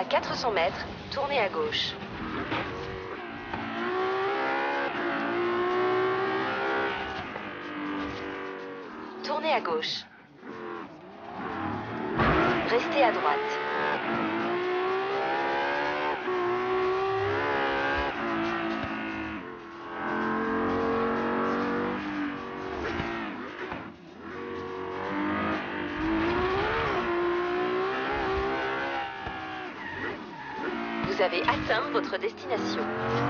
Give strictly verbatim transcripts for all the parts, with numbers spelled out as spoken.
quatre cents mètres, tournez à gauche. Tournez à gauche. Restez à droite. Vous avez atteint votre destination.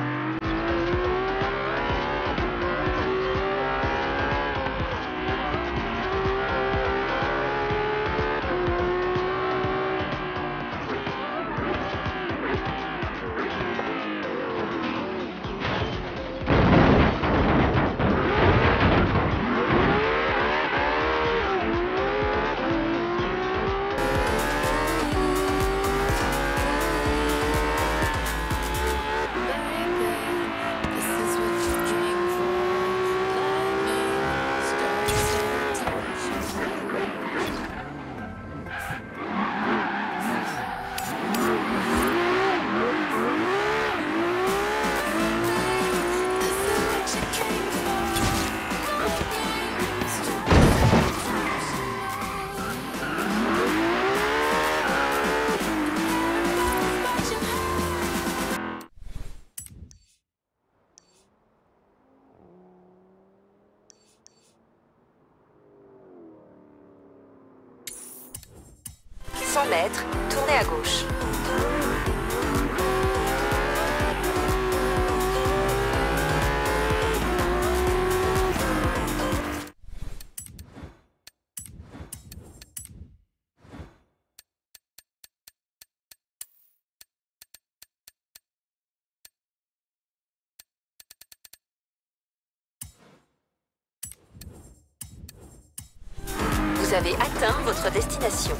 cent mètres, tournez à gauche. Vous avez atteint votre destination.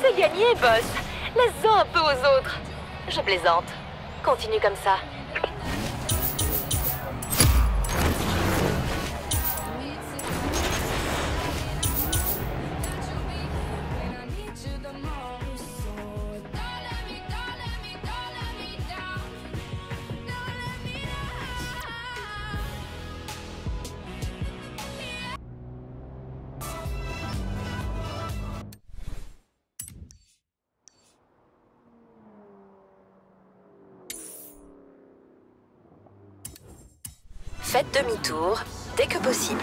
C'est gagné, boss. Laisse-en un peu aux autres. Je plaisante. Continue comme ça. Faites demi-tour dès que possible.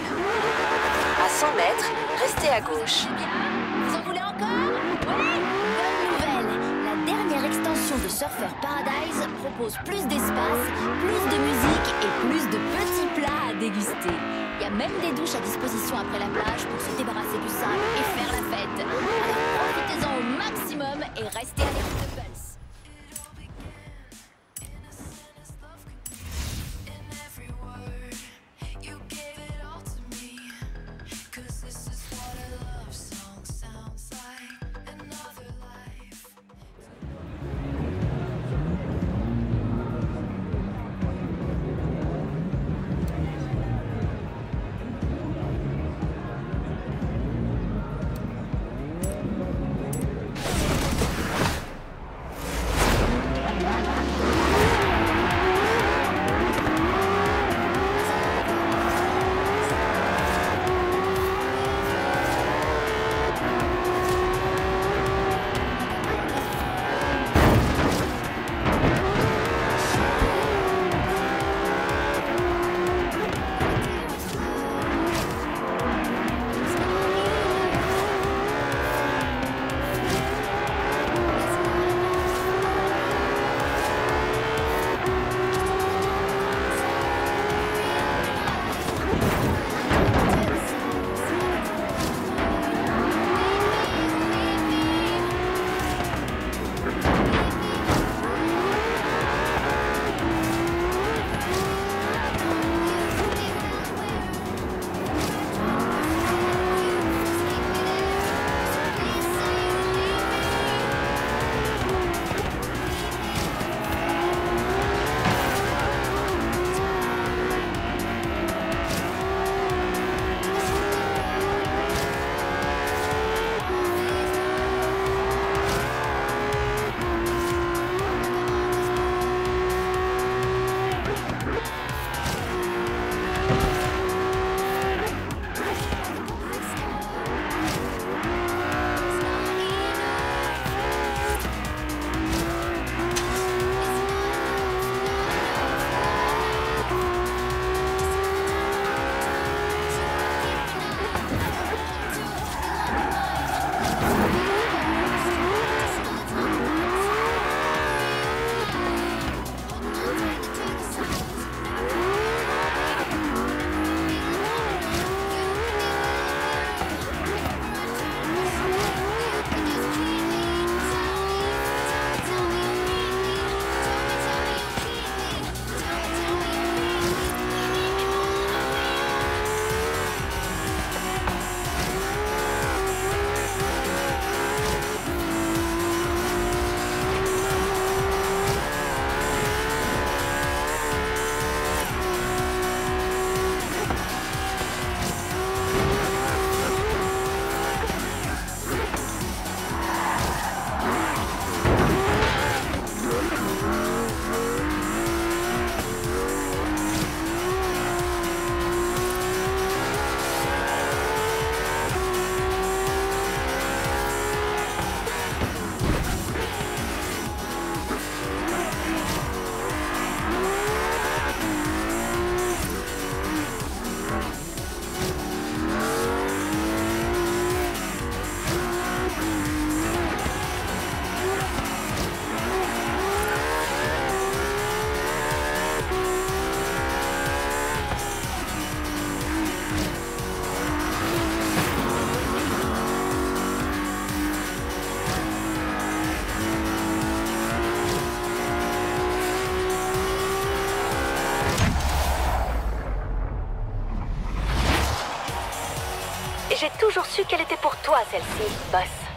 À cent mètres, restez à gauche. Vous en voulez encore? Oui! Bonne nouvelle! La dernière extension de Surfer Paradise propose plus d'espace, plus de musique et plus de petits plats à déguster. Il y a même des douches à disposition après la plage pour se débarrasser du sable et faire la fête. Alors profitez-en au maximum et restez à l'écoute de Pulse. J'ai toujours su qu'elle était pour toi, celle-ci, boss.